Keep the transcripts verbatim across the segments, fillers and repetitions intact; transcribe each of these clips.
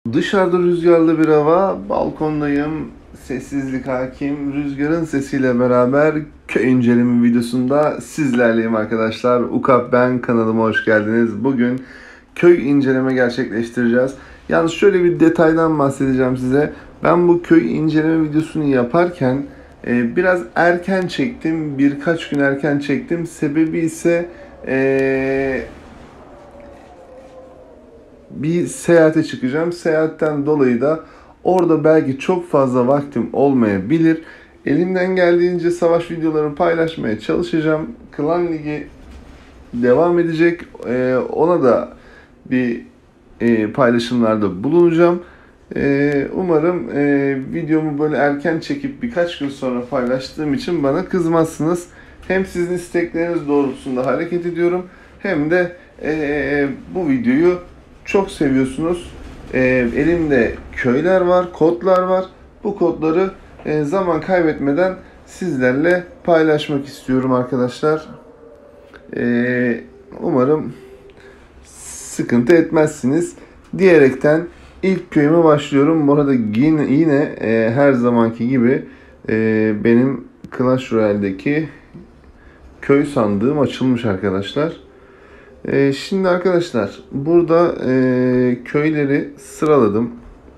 Dışarıda rüzgarlı bir hava, balkondayım, sessizlik hakim, rüzgarın sesiyle beraber köy inceleme videosunda sizlerleyim arkadaşlar. Ukap ben, kanalıma hoş geldiniz. Bugün köy inceleme gerçekleştireceğiz. Yalnız şöyle bir detaydan bahsedeceğim size. Ben bu köy inceleme videosunu yaparken e, biraz erken çektim, birkaç gün erken çektim. Sebebi ise e, bir seyahate çıkacağım. Seyahatten dolayı da orada belki çok fazla vaktim olmayabilir. Elimden geldiğince savaş videolarını paylaşmaya çalışacağım. Klan Ligi devam edecek. Ee, ona da bir e, paylaşımlarda bulunacağım. Ee, umarım e, videomu böyle erken çekip birkaç gün sonra paylaştığım için bana kızmazsınız. Hem sizin istekleriniz doğrultusunda hareket ediyorum, hem de e, bu videoyu çok seviyorsunuz. E, elimde köyler var, kodlar var. Bu kodları e, zaman kaybetmeden sizlerle paylaşmak istiyorum arkadaşlar. E, umarım sıkıntı etmezsiniz diyerekten ilk köyüme başlıyorum. Bu arada yine, yine e, her zamanki gibi e, benim Clash Royale'deki köy sandığım açılmış arkadaşlar. E, şimdi arkadaşlar burada e, köyleri sıraladım.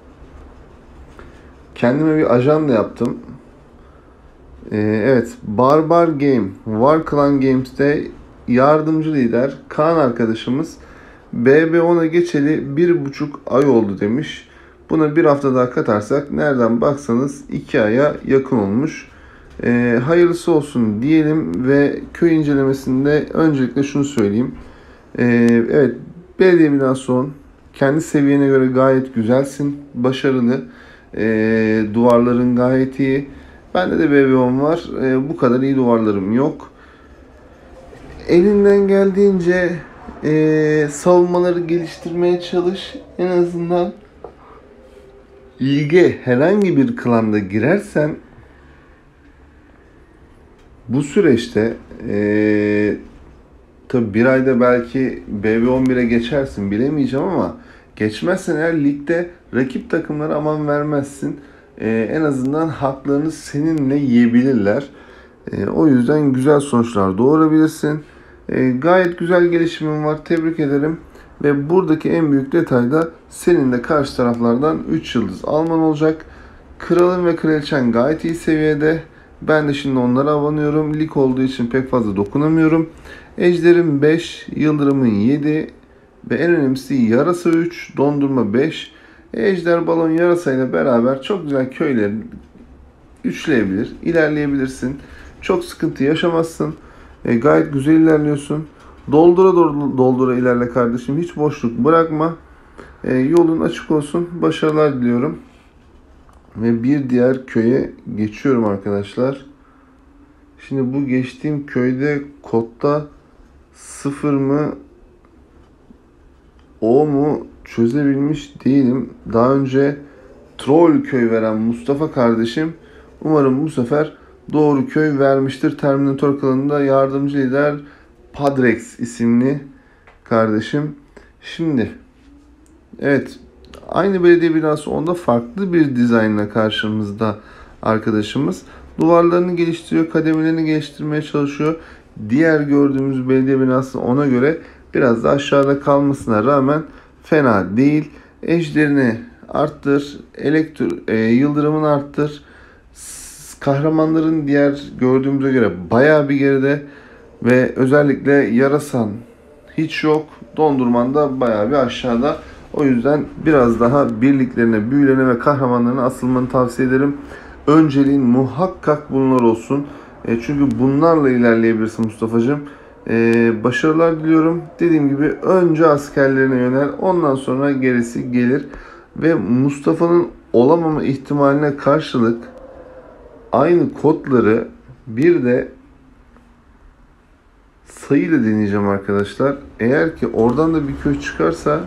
Kendime bir ajanda yaptım. E, evet, Barbar Game, War Clan Games'te yardımcı lider Kaan arkadaşımız B B ona geçeli bir buçuk ay oldu demiş. Buna bir hafta daha katarsak nereden baksanız iki aya yakın olmuş. E, hayırlısı olsun diyelim ve köy incelemesinde öncelikle şunu söyleyeyim. Ee, evet, belediye binası on. Kendi seviyene göre gayet güzelsin. Başarılı. Ee, duvarların gayet iyi. Bende de B B on var. Ee, bu kadar iyi duvarlarım yok. Elinden geldiğince ee, savunmaları geliştirmeye çalış. En azından lige herhangi bir klanda girersen bu süreçte ee, tabi bir ayda belki B B on bire geçersin, bilemeyeceğim, ama geçmezsen eğer ligde rakip takımlara aman vermezsin. Ee, en azından haklarını seninle yiyebilirler. Ee, o yüzden güzel sonuçlar doğurabilirsin. Ee, gayet güzel gelişimin var. Tebrik ederim. Ve buradaki en büyük detay da senin de karşı taraflardan üç yıldız alman olacak. Kralın ve kraliçen gayet iyi seviyede. Ben de şimdi onlara abanıyorum. Lig olduğu için pek fazla dokunamıyorum. Ejderim beş, Yıldırım'ın yedi ve en önemlisi Yarasa üç, Dondurma beş. Ejder, Balon, Yarasa ile beraber çok güzel köyleri üçleyebilir, ilerleyebilirsin. Çok sıkıntı yaşamazsın. E, gayet güzel ilerliyorsun. Doldura doldura ilerle kardeşim. Hiç boşluk bırakma. E, yolun açık olsun. Başarılar diliyorum. Ve bir diğer köye geçiyorum arkadaşlar. Şimdi bu geçtiğim köyde kodda sıfır mı o mu çözebilmiş değilim. Daha önce troll köy veren Mustafa kardeşim umarım bu sefer doğru köy vermiştir. Terminator klanında yardımcı lider Padrex isimli kardeşim. Şimdi evet, aynı belediye binası onda farklı bir dizaynla karşımızda arkadaşımız. Duvarlarını geliştiriyor, kademelerini geliştirmeye çalışıyor. Diğer gördüğümüz belediye binası ona göre biraz da aşağıda kalmasına rağmen fena değil. Ejderini arttır, elektro, e, yıldırımını arttır. Kahramanların diğer gördüğümüze göre bayağı bir geride ve özellikle yarasan hiç yok. Dondurman da bayağı bir aşağıda. O yüzden biraz daha birliklerine, büyülerine ve kahramanlarına asılmanı tavsiye ederim. Önceliğin muhakkak bunlar olsun. E, çünkü bunlarla ilerleyebilirsin Mustafa'cığım. E, başarılar diliyorum. Dediğim gibi önce askerlerine yönel. Ondan sonra gerisi gelir. Ve Mustafa'nın olamama ihtimaline karşılık aynı kodları bir de sayıyla deneyeceğim arkadaşlar. Eğer ki oradan da bir köy çıkarsa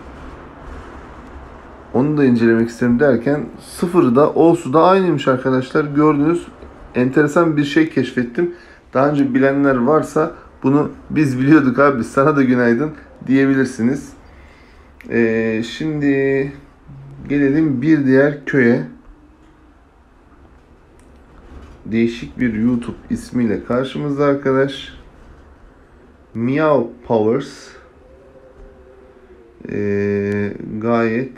onu da incelemek isterim derken sıfırı da O'su da aynıymış arkadaşlar. Gördünüz, enteresan bir şey keşfettim. Daha önce bilenler varsa bunu biz biliyorduk abi, sana da günaydın diyebilirsiniz. Ee, şimdi Gelelim bir diğer köye. Değişik bir YouTube ismiyle karşımızda arkadaş. Meow Powers. Ee, gayet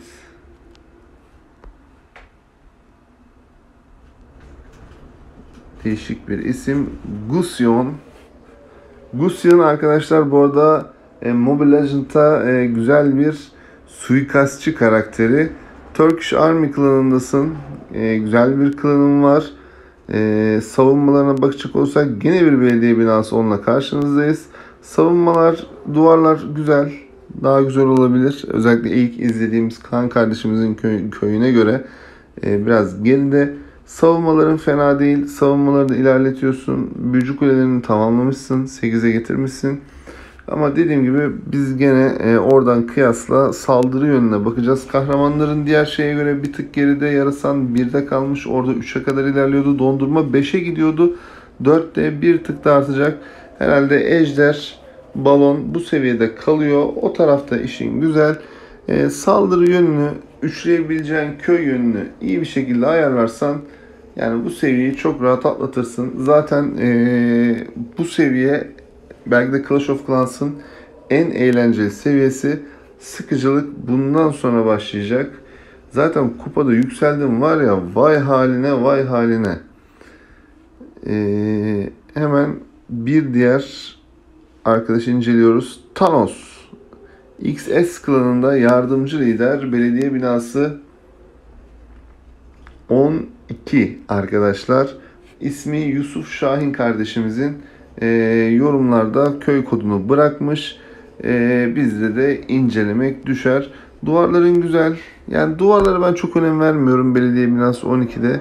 değişik bir isim. Gusion. Gusion arkadaşlar bu arada e, Mobile Legends'ta e, güzel bir suikastçı karakteri. Turkish Army klanındasın. E, güzel bir klanın var. E, savunmalarına bakacak olursak gene bir belediye binası onunla karşınızdayız. Savunmalar, duvarlar güzel. Daha güzel olabilir. Özellikle ilk izlediğimiz Kaan kardeşimizin köy, köyüne göre e, biraz geride. Savunmaların fena değil. Savunmaları da ilerletiyorsun. Büyücü kulelerini tamamlamışsın. sekize getirmişsin. Ama dediğim gibi biz gene e, oradan kıyasla saldırı yönüne bakacağız. Kahramanların diğer şeye göre bir tık geride. Yarasan birde kalmış. Orada üçe kadar ilerliyordu. Dondurma beşe gidiyordu. dörtte bir tık da artacak. Herhalde ejder, balon bu seviyede kalıyor. O tarafta işin güzel. E, saldırı yönünü, üçleyebileceğin köy yönünü iyi bir şekilde ayarlarsan yani bu seviyeyi çok rahat atlatırsın. Zaten e, bu seviye belki de Clash of Clans'ın en eğlenceli seviyesi. Sıkıcılık bundan sonra başlayacak. Zaten kupada yükseldim var ya, vay haline vay haline. Ee, hemen bir diğer arkadaşı inceliyoruz. Thanos. X S klanında yardımcı lider, belediye binası on iki arkadaşlar. İsmi Yusuf Şahin kardeşimizin. E, yorumlarda köy kodunu bırakmış. E, bizde de incelemek düşer. Duvarların güzel. Yani duvarlara ben çok önem vermiyorum belediye binası on ikide.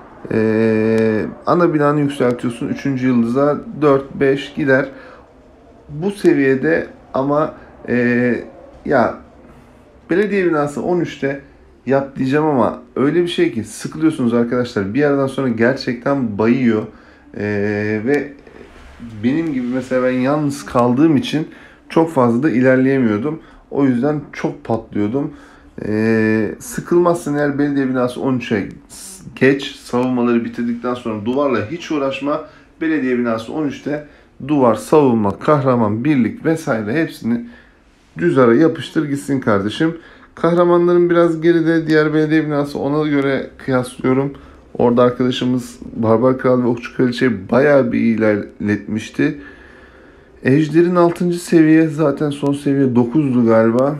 E, ana binanı yükseltiyorsun. üçüncü yıldıza dört beş gider. Bu seviyede ama e, ya belediye binası on üçte yap diyeceğim ama öyle bir şey ki sıkılıyorsunuz arkadaşlar. Bir yerden sonra gerçekten bayıyor. E, ve benim gibi mesela ben yalnız kaldığım için çok fazla da ilerleyemiyordum. O yüzden çok patlıyordum. Ee, sıkılmazsın eğer belediye binası on üçe geç. Savunmaları bitirdikten sonra duvarla hiç uğraşma. Belediye binası on üçte duvar, savunma, kahraman, birlik vesaire hepsini düz ara yapıştır gitsin kardeşim. Kahramanların biraz geride, diğer belediye binası ona göre kıyaslıyorum. Orada arkadaşımız Barbar Kral ve Okçu Kraliçe'yi bayağı bir ilerletmişti. Ejder'in altıncı seviye, zaten son seviye dokuzdu galiba.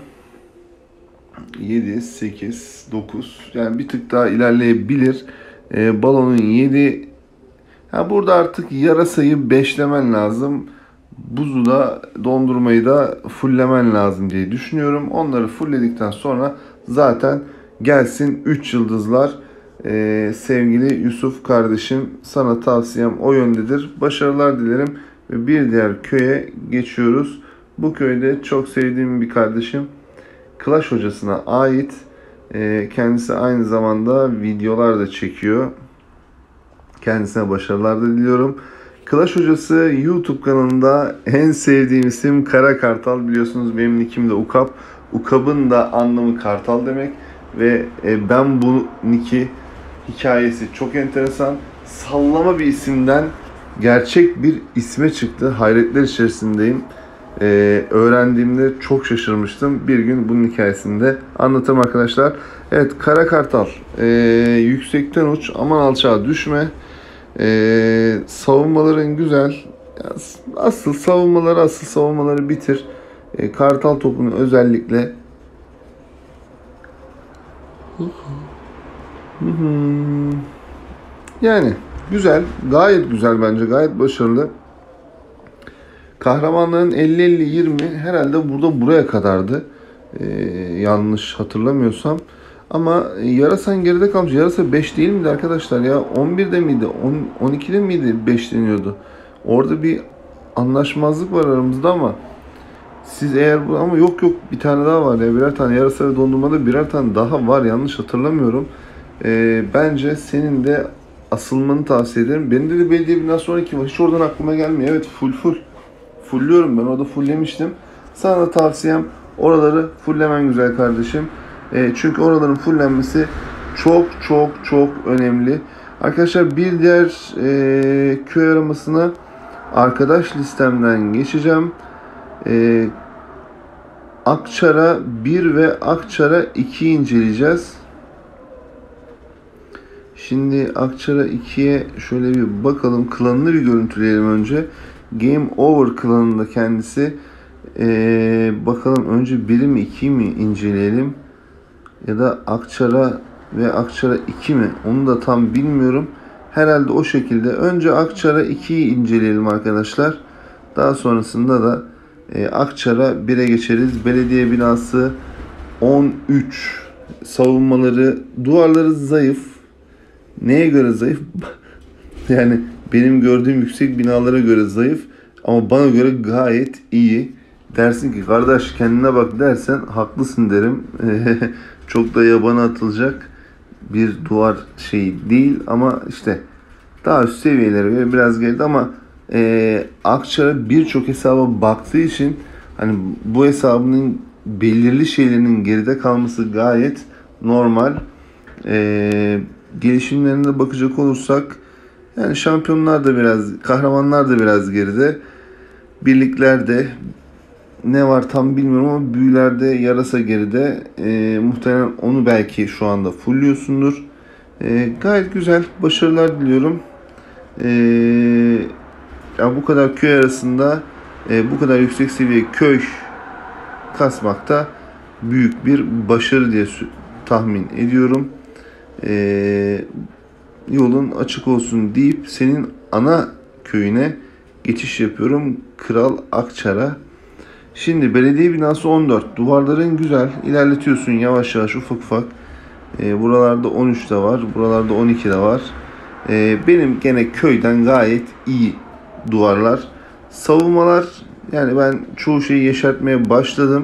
yedi, sekiz, dokuz. Yani bir tık daha ilerleyebilir. Ee, balonun yedi. Ha, burada artık yarasayı beşlemen lazım. Buzu da, dondurmayı da fulllemen lazım diye düşünüyorum. Onları fullledikten sonra zaten gelsin üç yıldızlar. Ee, sevgili Yusuf kardeşim, sana tavsiyem o yöndedir. Başarılar dilerim ve bir diğer köye geçiyoruz. Bu köyde çok sevdiğim bir kardeşim, Clash hocasına ait. Ee, kendisi aynı zamanda videolar da çekiyor. Kendisine başarılar da diliyorum. Clash hocası YouTube kanalında en sevdiğim isim Kara Kartal. Biliyorsunuz benim nickim de Ukap. Ukap'ın da anlamı kartal demek. Ve e, ben bu nick'i, hikayesi çok enteresan. Sallama bir isimden gerçek bir isme çıktı. Hayretler içerisindeyim. Ee, öğrendiğimde çok şaşırmıştım. Bir gün bunun hikayesini de anlatırım arkadaşlar. Evet, Kara Kartal. Ee, yüksekten uç, aman alçağa düşme. Ee, savunmaların güzel. Asıl savunmaları, asıl savunmaları bitir. Ee, Kartal topunu özellikle yani güzel, gayet güzel bence, gayet başarılı. Kahramanların elli elli yirmi herhalde burada buraya kadardı. Ee, yanlış hatırlamıyorsam. Ama Yarasan geride kalmış. Yarasa beş değil miydi arkadaşlar ya? on birde miydi? on, on ikide miydi beş deniyordu? Orada bir anlaşmazlık var aramızda ama siz eğer bu, ama yok yok bir tane daha var ya, birer tane yarasa ve dondurmada birer tane daha var, yanlış hatırlamıyorum. Ee, bence senin de asılmanı tavsiye ederim. Benim de, de belediye binası on iki var. Hiç oradan aklıma gelmiyor. Evet, full full. Fullüyorum ben. Orada fulllemiştim. Sana da tavsiyem oraları fulllemen güzel kardeşim. E, çünkü oraların fullenmesi çok çok çok önemli. Arkadaşlar bir diğer e, köy aramasına arkadaş listemden geçeceğim. E, Akçara bir ve Akçara iki inceleyeceğiz. Şimdi Akçara ikiye şöyle bir bakalım. Klanını bir görüntüleyelim önce. Game Over klanında kendisi. Ee, bakalım önce biri mi ikiyi mi inceleyelim. Ya da Akçara ve Akçara iki mi? Onu da tam bilmiyorum. Herhalde o şekilde. Önce Akçara ikiyi inceleyelim arkadaşlar. Daha sonrasında da e, Akçara bire geçeriz. Belediye binası on üç. Savunmaları, duvarları zayıf. Neye göre zayıf? Yani benim gördüğüm yüksek binalara göre zayıf ama bana göre gayet iyi. Dersin ki kardeş kendine bak dersen haklısın derim. Çok da yabana atılacak bir duvar şeyi değil ama işte daha üst seviyelere göre biraz geride ama e, Akçara birçok hesaba baktığı için hani bu hesabının belirli şeylerinin geride kalması gayet normal. Eee Gelişimlerine bakacak olursak yani şampiyonlar da biraz, kahramanlar da biraz geride. Birliklerde ne var tam bilmiyorum ama büyülerde yarasa geride. E, muhtemelen onu belki şu anda fullliyorsundur. E, gayet güzel. Başarılar diliyorum. E, ya bu kadar köy arasında e, bu kadar yüksek seviye köy kasmakta büyük bir başarı diye tahmin ediyorum. Ee, yolun açık olsun deyip senin ana köyüne geçiş yapıyorum. Kral Akçara. Şimdi belediye binası on dört. Duvarların güzel. İlerletiyorsun yavaş yavaş ufak ufak. Ee, buralarda on üç de var. Buralarda on iki de var. Ee, benim gene köyden gayet iyi duvarlar. Savunmalar yani ben çoğu şeyi yeşertmeye başladım.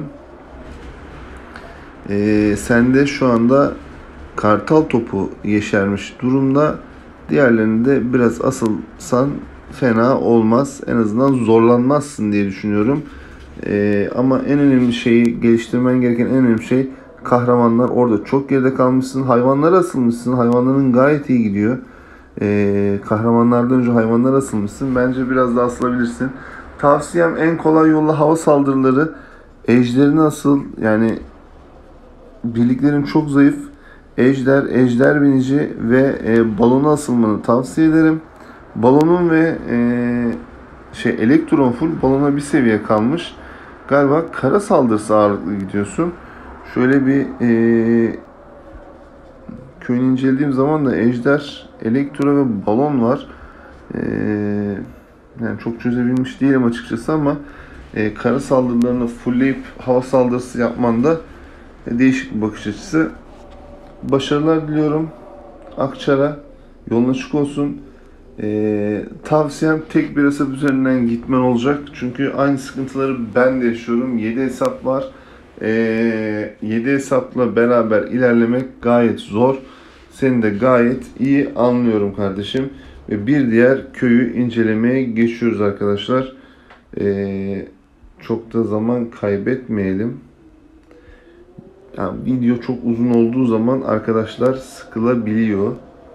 Ee, sende şu anda kartal topu yeşermiş durumda. Diğerlerini de biraz asılsan fena olmaz. En azından zorlanmazsın diye düşünüyorum. Ee, ama en önemli şeyi geliştirmen gereken en önemli şey kahramanlar. Orada çok geride kalmışsın. Hayvanlara asılmışsın. Hayvanların gayet iyi gidiyor. Ee, kahramanlardan önce hayvanlara asılmışsın. Bence biraz daha asılabilirsin. Tavsiyem en kolay yolla hava saldırıları. Ejderine asıl. Yani birliklerin çok zayıf. Ejder, ejder binici ve e, balona asılmanı tavsiye ederim. Balonun ve e, şey elektron full balona bir seviye kalmış. Galiba kara saldırısı ağırlıklı gidiyorsun. Şöyle bir e, köyünü incelediğim zaman da ejder, elektro ve balon var. E, yani çok çözebilmiş değilim açıkçası ama e, kara saldırılarını fullleyip hava saldırısı yapmanda e, değişik bir bakış açısı. Başarılar diliyorum. Akçara yolun açık olsun. Ee, tavsiyem tek bir hesap üzerinden gitmen olacak. Çünkü aynı sıkıntıları ben de yaşıyorum. yedi hesap var. Ee, yedi hesapla beraber ilerlemek gayet zor. Seni de gayet iyi anlıyorum kardeşim. Ve bir diğer köyü incelemeye geçiyoruz arkadaşlar. Ee, çok da zaman kaybetmeyelim. Yani video çok uzun olduğu zaman arkadaşlar sıkılabiliyor.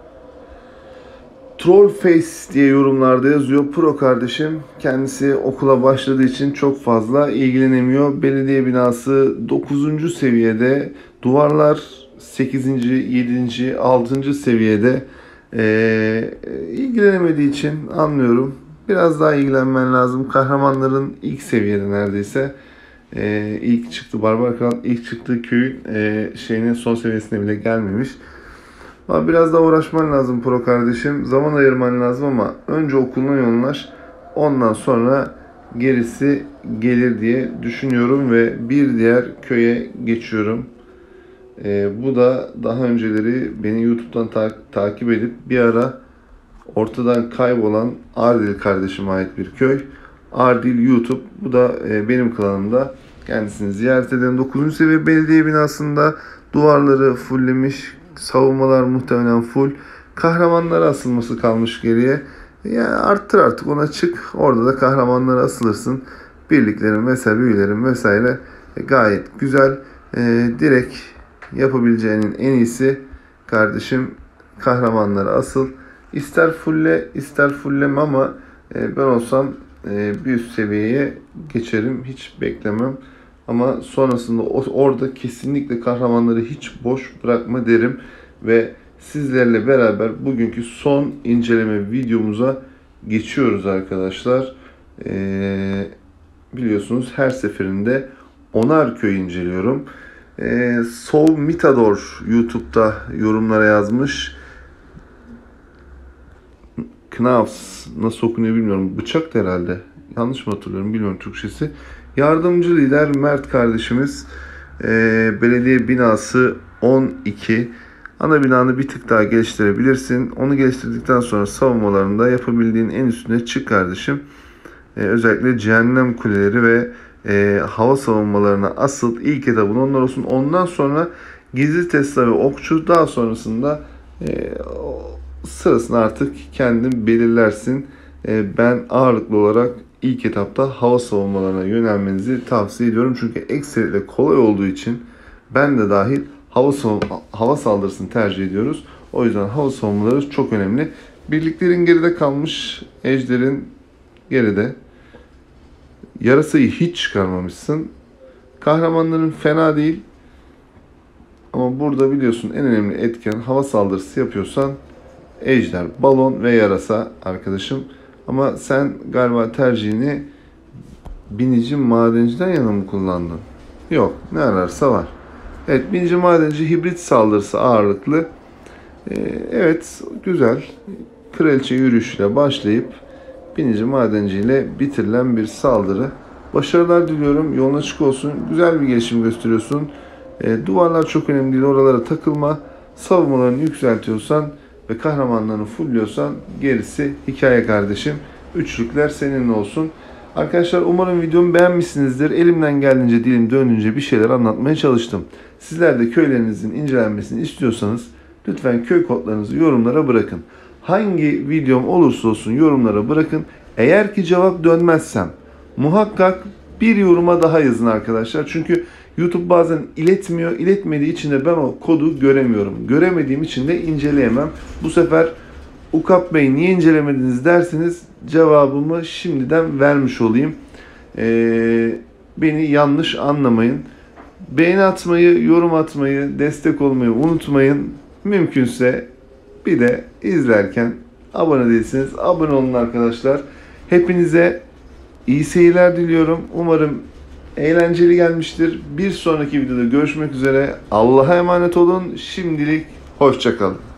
Trollface diye yorumlarda yazıyor. Pro kardeşim kendisi okula başladığı için çok fazla ilgilenemiyor. Belediye binası dokuzuncu seviyede. Duvarlar sekizinci, yedinci, altıncı seviyede. Ee, ilgilenemediği için anlıyorum. Biraz daha ilgilenmen lazım. Kahramanların ilk seviyede neredeyse. Ee, ilk çıktı Barbar Kral ilk çıktığı köyün e, şeyinin son seviyesine bile gelmemiş. Ama biraz daha uğraşman lazım pro kardeşim. Zaman ayırman lazım ama önce okuluna yoğunlaş. Ondan sonra gerisi gelir diye düşünüyorum ve bir diğer köye geçiyorum. Ee, bu da daha önceleri beni YouTube'dan ta- takip edip bir ara ortadan kaybolan Ardil kardeşime ait bir köy. Ardil YouTube. Bu da e, benim klanımda. Kendisini ziyaret edelim. dokuzuncu seviye belediye binasında duvarları fulllemiş. Savunmalar muhtemelen full. Kahramanlara asılması kalmış geriye. Yani arttır artık ona çık. Orada da kahramanlara asılırsın. Birliklerin vesaire, büyülerin vesaire e, gayet güzel. E, direkt yapabileceğinin en iyisi kardeşim kahramanları asıl. İster fulle ister fulleme ama e, ben olsam e, bir üst seviyeye geçerim. Hiç beklemem. Ama sonrasında orada kesinlikle kahramanları hiç boş bırakma derim. Ve sizlerle beraber bugünkü son inceleme videomuza geçiyoruz arkadaşlar. Ee, biliyorsunuz her seferinde onar köy inceliyorum. Ee, Soul Mitador YouTube'da yorumlara yazmış. Knavs nasıl okunuyor bilmiyorum. Bıçak da herhalde. Yanlış mı hatırlıyorum bilmiyorum Türkçesi. Yardımcı lider Mert kardeşimiz. Ee, belediye binası on iki. Ana binanı bir tık daha geliştirebilirsin. Onu geliştirdikten sonra savunmalarında yapabildiğin en üstüne çık kardeşim. Ee, özellikle cehennem kuleleri ve e, hava savunmalarına asıl ilk etabın onlar olsun. Ondan sonra gizli Tesla ve okçu, daha sonrasında e, sırasını artık kendin belirlersin. E, ben ağırlıklı olarak ilk etapta hava savunmalarına yönelmenizi tavsiye ediyorum. Çünkü ekseriyle kolay olduğu için ben de dahil hava, hava saldırısını tercih ediyoruz. O yüzden hava savunmaları çok önemli. Birliklerin geride kalmış, ejderin geride. Yarasayı hiç çıkarmamışsın. Kahramanların fena değil. Ama burada biliyorsun en önemli etken hava saldırısı yapıyorsan ejder, balon ve yarasa arkadaşım. Ama sen galiba tercihini binici madenciden yana mı kullandın? Yok, ne ararsa var. Evet, binici madenci hibrit saldırısı ağırlıklı. Ee, evet, güzel. Kraliçe yürüyüşüyle başlayıp binici madenciyle bitirilen bir saldırı. Başarılar diliyorum. Yolun açık olsun. Güzel bir gelişim gösteriyorsun. Ee, duvarlar çok önemli değil. Oralara takılma. Savunmalarını yükseltiyorsan ve kahramanlarını fullliyorsan gerisi hikaye kardeşim. Üçlükler seninle olsun. Arkadaşlar umarım videomu beğenmişsinizdir. Elimden geldiğince, dilim döndüğünce bir şeyler anlatmaya çalıştım. Sizler de köylerinizin incelenmesini istiyorsanız lütfen köy kodlarınızı yorumlara bırakın. Hangi videom olursa olsun yorumlara bırakın. Eğer ki cevap dönmezsem muhakkak bir yoruma daha yazın arkadaşlar. Çünkü YouTube bazen iletmiyor. İletmediği için de ben o kodu göremiyorum. Göremediğim için de inceleyemem. Bu sefer Ukap Bey niye incelemediniz derseniz cevabımı şimdiden vermiş olayım. Ee, beni yanlış anlamayın. Beğeni atmayı, yorum atmayı, destek olmayı unutmayın. Mümkünse bir de izlerken abone değilseniz abone olun arkadaşlar. Hepinize iyi seyirler diliyorum. Umarım eğlenceli gelmiştir. Bir sonraki videoda görüşmek üzere. Allah'a emanet olun. Şimdilik hoşça kalın.